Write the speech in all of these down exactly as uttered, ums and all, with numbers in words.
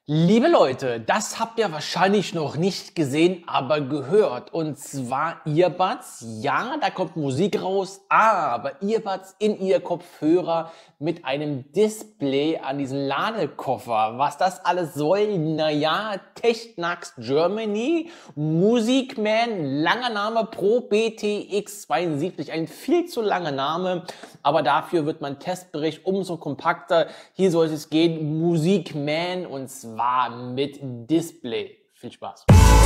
Liebe Leute, das habt ihr wahrscheinlich noch nicht gesehen, aber gehört. Und zwar Earbuds. Ja, da kommt Musik raus, aber Earbuds in ihr Kopfhörer mit einem Display an diesen Ladekoffer. Was das alles soll? Naja, Technax Germany, Musikman, langer Name Pro B T X zweiundsiebzig, ein viel zu langer Name, aber dafür wird mein Testbericht umso kompakter. Hier soll es gehen, Musikman, und zwar war mit Display. Viel Spaß.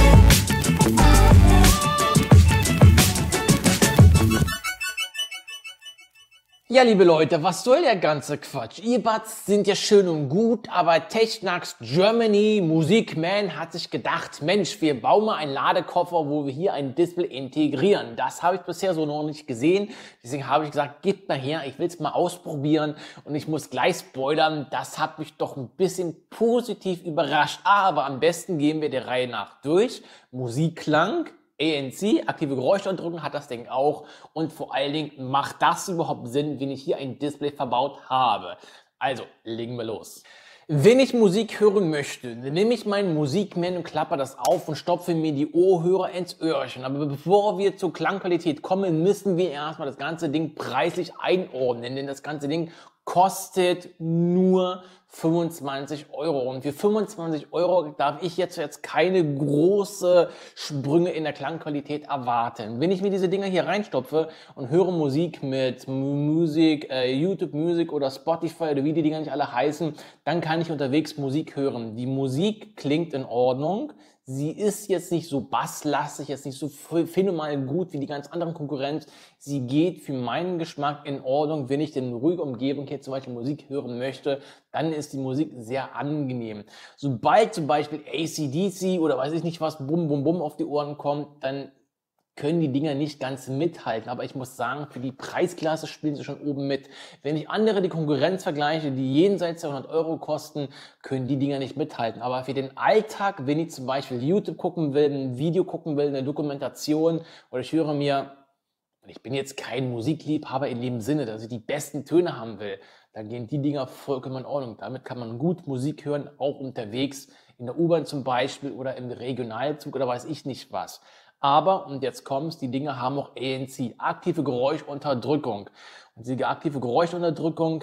Ja, liebe Leute, was soll der ganze Quatsch? Earbuds sind ja schön und gut, aber Technax Germany, Musikman hat sich gedacht, Mensch, wir bauen mal einen Ladekoffer, wo wir hier ein Display integrieren. Das habe ich bisher so noch nicht gesehen. Deswegen habe ich gesagt, gib mal her, ich will es mal ausprobieren. Und ich muss gleich spoilern, das hat mich doch ein bisschen positiv überrascht. Aber am besten gehen wir der Reihe nach durch. Musikklang. A N C, aktive Geräuschunterdrückung, hat das Ding auch, und vor allen Dingen macht das überhaupt Sinn, wenn ich hier ein Display verbaut habe. Also, legen wir los. Wenn ich Musik hören möchte, dann nehme ich meinen Musikman und klapper das auf und stopfe mir die Ohrhörer ins Öhrchen. Aber bevor wir zur Klangqualität kommen, müssen wir erstmal das ganze Ding preislich einordnen, denn das ganze Ding kostet nur fünfundzwanzig Euro. Und für fünfundzwanzig Euro darf ich jetzt, jetzt keine große Sprünge in der Klangqualität erwarten. Wenn ich mir diese Dinger hier reinstopfe und höre Musik mit Musik, äh, YouTube Music oder Spotify oder wie die Dinger nicht alle heißen, dann kann ich unterwegs Musik hören. Die Musik klingt in Ordnung. Sie ist jetzt nicht so basslastig, jetzt nicht so phänomenal gut wie die ganz anderen Konkurrenz. Sie geht für meinen Geschmack in Ordnung. Wenn ich in ruhiger Umgebung hier zum Beispiel Musik hören möchte, dann ist die Musik sehr angenehm. Sobald zum Beispiel A C D C oder weiß ich nicht was, bum bum bum auf die Ohren kommt, dann können die Dinger nicht ganz mithalten. Aber ich muss sagen, für die Preisklasse spielen sie schon oben mit. Wenn ich andere, die Konkurrenz vergleiche, die jenseits der hundert Euro kosten, können die Dinger nicht mithalten. Aber für den Alltag, wenn ich zum Beispiel YouTube gucken will, ein Video gucken will, eine Dokumentation, oder ich höre mir, und ich bin jetzt kein Musikliebhaber in dem Sinne, dass ich die besten Töne haben will, dann gehen die Dinger vollkommen in Ordnung. Damit kann man gut Musik hören, auch unterwegs, in der U-Bahn zum Beispiel oder im Regionalzug oder weiß ich nicht was. Aber, und jetzt kommt's, die Dinge haben auch A N C, aktive Geräuschunterdrückung. Und diese aktive Geräuschunterdrückung,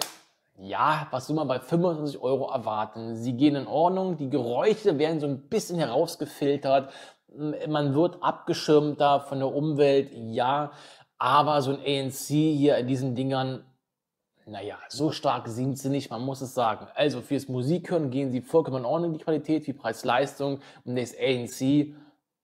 ja, was soll man bei fünfundzwanzig Euro erwarten? Sie gehen in Ordnung, die Geräusche werden so ein bisschen herausgefiltert, man wird abgeschirmter von der Umwelt, ja, aber so ein A N C hier in diesen Dingern, naja, so stark sind sie nicht, man muss es sagen. Also fürs Musikhören gehen sie vollkommen in Ordnung, die Qualität, wie Preis-Leistung, und das A N C,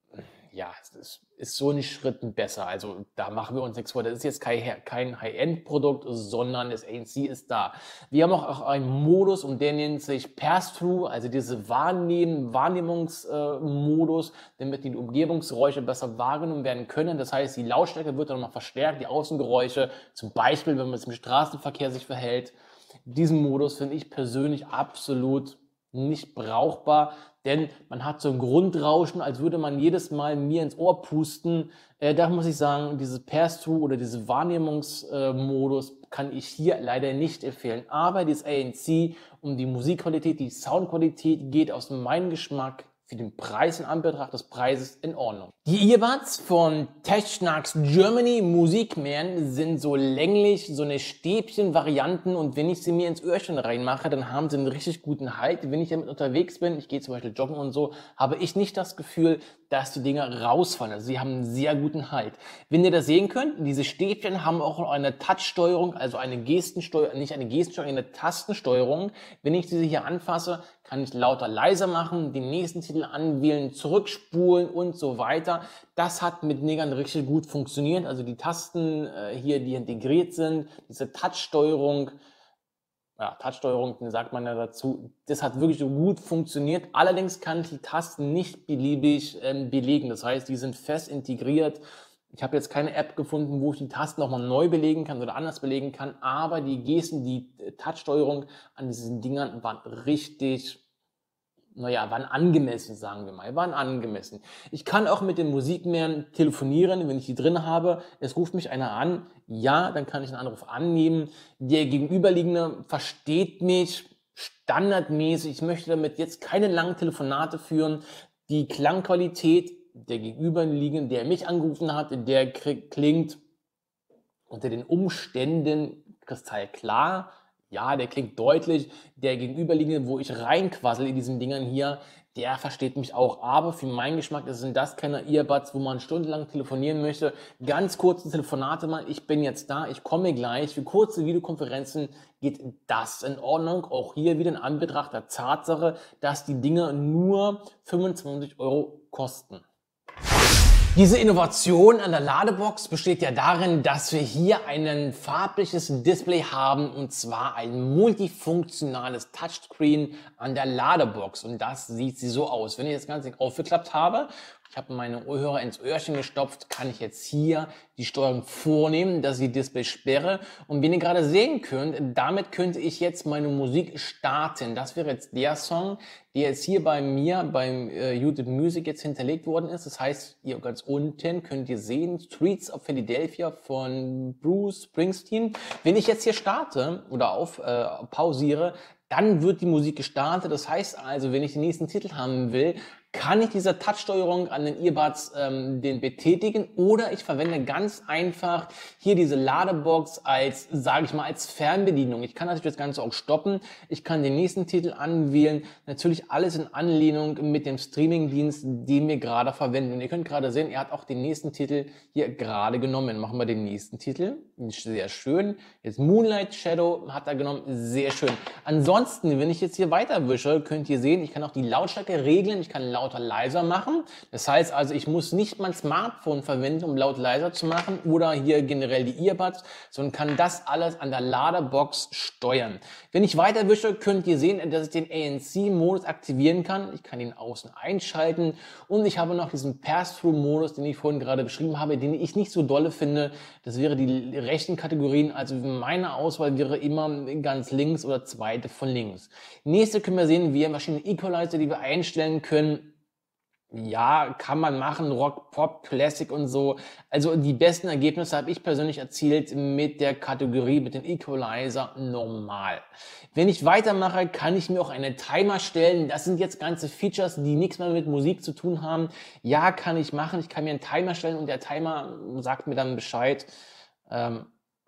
ja, es ist, ist so einen Schritten besser. Also da machen wir uns nichts vor. Das ist jetzt kein, kein High-End-Produkt, sondern das A N C ist da. Wir haben auch einen Modus, und der nennt sich Pass-Through, also diese Wahrnehmen, Wahrnehmungsmodus, äh, damit die Umgebungsgeräusche besser wahrgenommen werden können. Das heißt, die Lautstärke wird dann nochmal verstärkt, die Außengeräusche, zum Beispiel, wenn man es im Straßenverkehr sich verhält. Diesen Modus finde ich persönlich absolut nicht brauchbar, denn man hat so ein Grundrauschen, als würde man jedes Mal mir ins Ohr pusten. Äh, da muss ich sagen, dieses Pass-Through oder diese Wahrnehmungsmodus äh, kann ich hier leider nicht empfehlen. Aber dieses A N C um die Musikqualität, die Soundqualität geht aus meinem Geschmack für den Preis in Anbetracht des Preises in Ordnung. Die Earbuds von Technax Germany Musikman sind so länglich, so eine Stäbchen-Varianten, und wenn ich sie mir ins Öhrchen reinmache, dann haben sie einen richtig guten Halt. Wenn ich damit unterwegs bin, ich gehe zum Beispiel joggen und so, habe ich nicht das Gefühl, dass die Dinger rausfallen. Also sie haben einen sehr guten Halt. Wenn ihr das sehen könnt, diese Stäbchen haben auch noch eine Touch-Steuerung, also eine Gestensteuerung, nicht eine Gestensteuerung, eine Tastensteuerung. Wenn ich diese hier anfasse, kann ich lauter, leiser machen, den nächsten Titel anwählen, zurückspulen und so weiter. Das hat mit Negern richtig gut funktioniert. Also die Tasten äh, hier, die integriert sind, diese Touch-Steuerung, ja, Touchsteuerung, sagt man ja dazu, das hat wirklich so gut funktioniert. Allerdings kann ich die Tasten nicht beliebig ähm, belegen. Das heißt, die sind fest integriert. Ich habe jetzt keine App gefunden, wo ich die Tasten nochmal neu belegen kann oder anders belegen kann, aber die Gesten, die Touchsteuerung an diesen Dingern waren richtig, naja, waren angemessen, sagen wir mal, waren angemessen. Ich kann auch mit den Musikman telefonieren, wenn ich die drin habe. Es ruft mich einer an, ja, dann kann ich einen Anruf annehmen. Der Gegenüberliegende versteht mich standardmäßig. Ich möchte damit jetzt keine langen Telefonate führen. Die Klangqualität der Gegenüberliegenden, der mich angerufen hat, der klingt unter den Umständen kristallklar. Ja, der klingt deutlich. Der Gegenüberliegende, wo ich reinquassel in diesen Dingern hier, der versteht mich auch. Aber für meinen Geschmack sind das keine Earbuds, wo man stundenlang telefonieren möchte. Ganz kurze Telefonate mal. Ich bin jetzt da, ich komme gleich. Für kurze Videokonferenzen geht das in Ordnung. Auch hier wieder in Anbetracht der Tatsache, dass die Dinger nur fünfundzwanzig Euro kosten. Diese Innovation an der Ladebox besteht ja darin, dass wir hier ein farbliches Display haben, und zwar ein multifunktionales Touchscreen an der Ladebox. Und das sieht sie so aus. Wenn ich das Ganze aufgeklappt habe, ich habe meine Ohrhörer ins Öhrchen gestopft, kann ich jetzt hier die Steuerung vornehmen, dass ich die Display sperre. Und wie ihr gerade sehen könnt, damit könnte ich jetzt meine Musik starten. Das wäre jetzt der Song, der jetzt hier bei mir beim äh, YouTube Music jetzt hinterlegt worden ist. Das heißt, hier ganz unten könnt ihr sehen, Streets of Philadelphia von Bruce Springsteen. Wenn ich jetzt hier starte oder auf äh, pausiere, dann wird die Musik gestartet. Das heißt also, wenn ich den nächsten Titel haben will, kann ich diese Touchsteuerung an den Earbuds ähm, den betätigen, oder ich verwende ganz einfach hier diese Ladebox als, sage ich mal, als Fernbedienung. Ich kann natürlich das Ganze auch stoppen. Ich kann den nächsten Titel anwählen. Natürlich alles in Anlehnung mit dem Streamingdienst, den wir gerade verwenden. Und ihr könnt gerade sehen, er hat auch den nächsten Titel hier gerade genommen. Machen wir den nächsten Titel. Sehr schön. Jetzt Moonlight Shadow hat er genommen. Sehr schön. Ansonsten, wenn ich jetzt hier weiterwische, könnt ihr sehen, ich kann auch die Lautstärke regeln. Ich kann lauter, leiser machen. Das heißt also, ich muss nicht mein Smartphone verwenden, um laut, leiser zu machen, oder hier generell die Earbuds, sondern kann das alles an der Ladebox steuern. Wenn ich weiterwische, könnt ihr sehen, dass ich den A N C-Modus aktivieren kann. Ich kann ihn außen einschalten, und ich habe noch diesen Pass-Through-Modus, den ich vorhin gerade beschrieben habe, den ich nicht so dolle finde. Das wäre die rechten Kategorien. Also meine Auswahl wäre immer ganz links oder zweite von links. Nächste können wir sehen, wir haben verschiedene Equalizer, die wir einstellen können. Ja, kann man machen, Rock, Pop, Classic und so. Also die besten Ergebnisse habe ich persönlich erzielt mit der Kategorie, mit dem Equalizer normal. Wenn ich weitermache, kann ich mir auch einen Timer stellen. Das sind jetzt ganze Features, die nichts mehr mit Musik zu tun haben. Ja, kann ich machen. Ich kann mir einen Timer stellen, und der Timer sagt mir dann Bescheid. Ähm,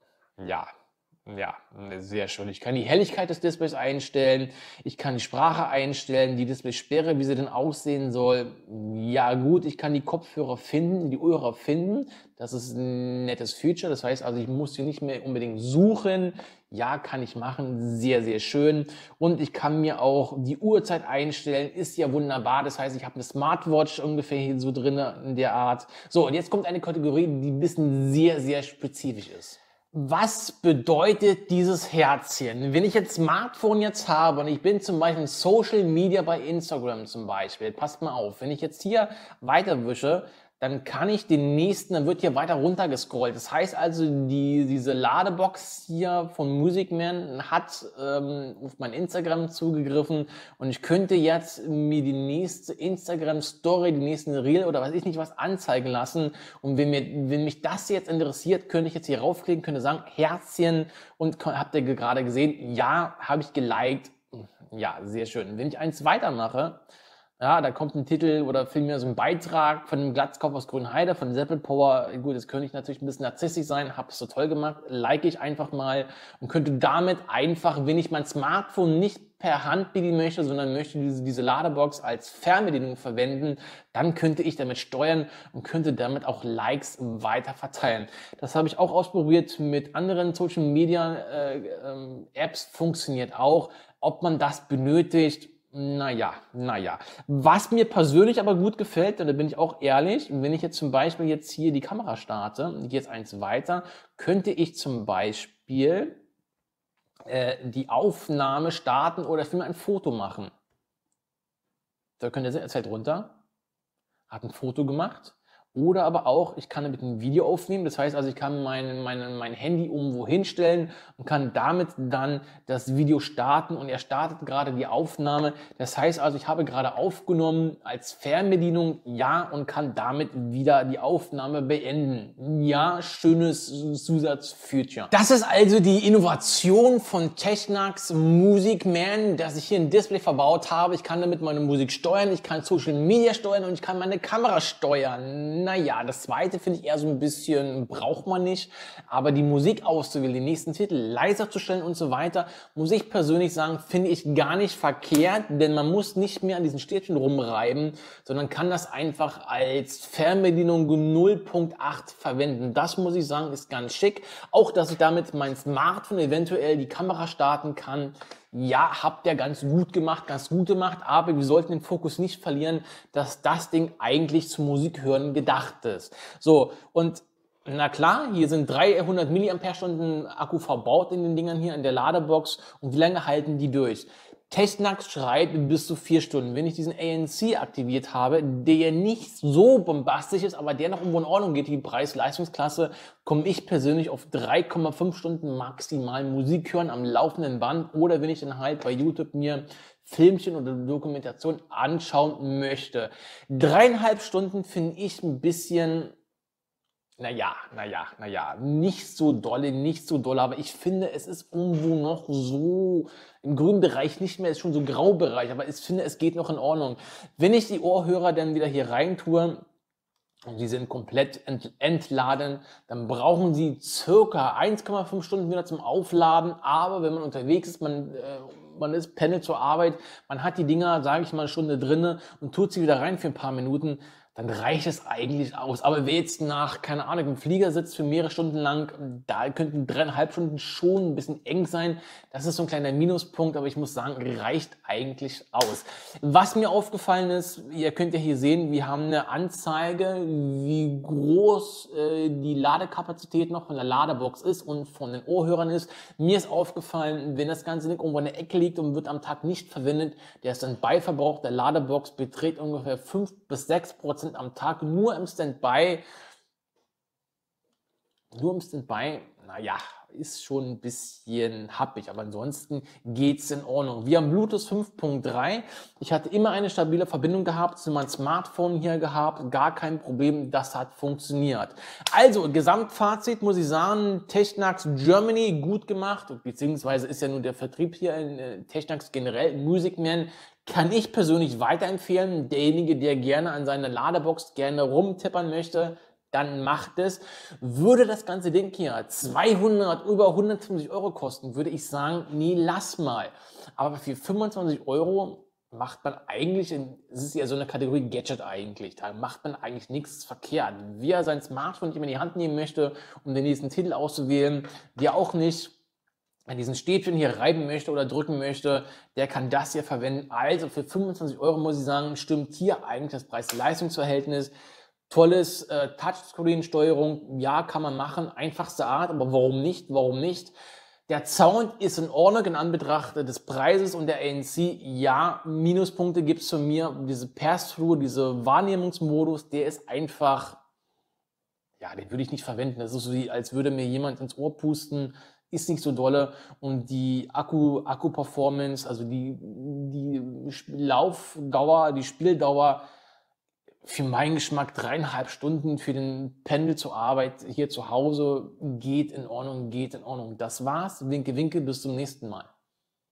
ja. Ja, sehr schön. Ich kann die Helligkeit des Displays einstellen, ich kann die Sprache einstellen, die Displaysperre, wie sie denn aussehen soll. Ja gut, ich kann die Kopfhörer finden, die Ohrhörer finden. Das ist ein nettes Feature. Das heißt also, ich muss sie nicht mehr unbedingt suchen. Ja, kann ich machen. Sehr, sehr schön. Und ich kann mir auch die Uhrzeit einstellen. Ist ja wunderbar. Das heißt, ich habe eine Smartwatch ungefähr hier so drin in der Art. So, und jetzt kommt eine Kategorie, die ein bisschen sehr, sehr spezifisch ist. Was bedeutet dieses Herzchen? Wenn ich jetzt Smartphone jetzt habe und ich bin zum Beispiel in Social Media bei Instagram zum Beispiel, passt mal auf, wenn ich jetzt hier weiterwische, dann kann ich den nächsten, dann wird hier weiter runter gescrollt. Das heißt also, die, diese Ladebox hier von Musicman hat ähm, auf mein Instagram zugegriffen, und ich könnte jetzt mir die nächste Instagram-Story, die nächsten Reel oder weiß ich nicht was anzeigen lassen. Und wenn, mir, wenn mich das jetzt interessiert, könnte ich jetzt hier raufklicken, könnte sagen Herzchen, und habt ihr gerade gesehen, ja, habe ich geliked. Ja, sehr schön. Wenn ich eins weitermache, ja, da kommt ein Titel oder vielmehr so ein Beitrag von dem Glatzkopf aus Grünheide, von Seppel Power. Gut, das könnte ich natürlich ein bisschen narzisstisch sein, habe es so toll gemacht, like ich einfach mal und könnte damit einfach, wenn ich mein Smartphone nicht per Hand bedienen möchte, sondern möchte diese, diese Ladebox als Fernbedienung verwenden, dann könnte ich damit steuern und könnte damit auch Likes weiter verteilen. Das habe ich auch ausprobiert mit anderen Social Media äh, äh, Apps, funktioniert auch. Ob man das benötigt, naja, naja. Was mir persönlich aber gut gefällt, und da bin ich auch ehrlich, wenn ich jetzt zum Beispiel jetzt hier die Kamera starte, ich gehe jetzt eins weiter, könnte ich zum Beispiel äh, die Aufnahme starten oder vielmehr ein Foto machen. Da könnt ihr sehen, er zählt runter, hat ein Foto gemacht, Oder aber auch, ich kann damit ein Video aufnehmen. Das heißt also, ich kann mein, mein, mein Handy irgendwo hinstellen und kann damit dann das Video starten und er startet gerade die Aufnahme. Das heißt also, ich habe gerade aufgenommen als Fernbedienung, ja, und kann damit wieder die Aufnahme beenden. Ja, schönes Zusatzfeature. Das ist also die Innovation von Technax Music Man, dass ich hier ein Display verbaut habe. Ich kann damit meine Musik steuern, ich kann Social Media steuern und ich kann meine Kamera steuern. Naja, das zweite finde ich eher so ein bisschen, braucht man nicht. Aber die Musik auszuwählen, den nächsten Titel leiser zu stellen und so weiter, muss ich persönlich sagen, finde ich gar nicht verkehrt, denn man muss nicht mehr an diesen Stäbchen rumreiben, sondern kann das einfach als Fernbedienung null Punkt acht verwenden. Das muss ich sagen, ist ganz schick. Auch, dass ich damit mein Smartphone eventuell die Kamera starten kann. Ja, habt ihr ganz gut gemacht, ganz gut gemacht, aber wir sollten den Fokus nicht verlieren, dass das Ding eigentlich zum Musikhören gedacht ist. So, und na klar, hier sind dreihundert Milliampere-Stunden Akku verbaut in den Dingern hier in der Ladebox. Und wie lange halten die durch? Technax schreibt bis zu vier Stunden. Wenn ich diesen A N C aktiviert habe, der nicht so bombastisch ist, aber der noch irgendwo in Ordnung geht, die Preis-Leistungsklasse, komme ich persönlich auf drei Komma fünf Stunden maximal Musik hören am laufenden Band oder wenn ich dann halt bei YouTube mir Filmchen oder Dokumentation anschauen möchte. Dreieinhalb Stunden finde ich ein bisschen... Naja, naja, naja, nicht so dolle, nicht so dolle, aber ich finde, es ist irgendwo noch so im grünen Bereich nicht mehr, ist schon so Graubereich, aber ich finde, es geht noch in Ordnung. Wenn ich die Ohrhörer dann wieder hier rein tue und die sind komplett ent entladen, dann brauchen sie circa eins Komma fünf Stunden wieder zum Aufladen, aber wenn man unterwegs ist, man, äh, man ist pendelt zur Arbeit, man hat die Dinger, sage ich mal, eine Stunde drinne und tut sie wieder rein für ein paar Minuten, dann reicht es eigentlich aus. Aber wer jetzt nach, keine Ahnung, im Flieger sitzt für mehrere Stunden lang, da könnten dreieinhalb Stunden schon ein bisschen eng sein. Das ist so ein kleiner Minuspunkt, aber ich muss sagen, reicht eigentlich aus. Was mir aufgefallen ist, ihr könnt ja hier sehen, wir haben eine Anzeige, wie groß äh, die Ladekapazität noch von der Ladebox ist und von den Ohrhörern ist. Mir ist aufgefallen, wenn das ganze Ding irgendwo in der Ecke liegt und wird am Tag nicht verwendet, der Standby-Verbrauch der Ladebox beträgt ungefähr fünf bis sechs Prozent am Tag, nur im Standby, nur im Standby, naja, ist schon ein bisschen happig, aber ansonsten geht's in Ordnung. Wir haben Bluetooth fünf Punkt drei. Ich hatte immer eine stabile Verbindung gehabt, zu meinem Smartphone hier gehabt, gar kein Problem, das hat funktioniert. Also, Gesamtfazit muss ich sagen, Technax Germany gut gemacht, beziehungsweise ist ja nur der Vertrieb hier in Technax generell, Music Man, kann ich persönlich weiterempfehlen. Derjenige, der gerne an seiner Ladebox gerne rumtippern möchte, dann macht es. Würde das ganze Ding hier zweihundert, über hundertfünfzig Euro kosten, würde ich sagen, nee, lass mal. Aber für fünfundzwanzig Euro macht man eigentlich, es ist ja so eine Kategorie Gadget eigentlich, da macht man eigentlich nichts verkehrt. Wer sein Smartphone nicht mehr in die Hand nehmen möchte, um den nächsten Titel auszuwählen, der auch nicht an diesen Stäbchen hier reiben möchte oder drücken möchte, der kann das hier verwenden. Also für fünfundzwanzig Euro muss ich sagen, stimmt hier eigentlich das Preis-Leistungs-Verhältnis. Tolles äh, Touchscreen-Steuerung, ja, kann man machen, einfachste Art, aber warum nicht, warum nicht? Der Sound ist in Ordnung in Anbetracht des Preises und der A N C, ja, Minuspunkte gibt es von mir. Diese Pass-Through, diese Wahrnehmungsmodus, der ist einfach, ja, den würde ich nicht verwenden. Das ist so, wie, als würde mir jemand ins Ohr pusten. Ist nicht so dolle und die Akku, Akku-Performance, also die, die Laufdauer, die Spieldauer, für meinen Geschmack dreieinhalb Stunden für den Pendel zur Arbeit hier zu Hause geht in Ordnung, geht in Ordnung. Das war's. Winke, winke, bis zum nächsten Mal.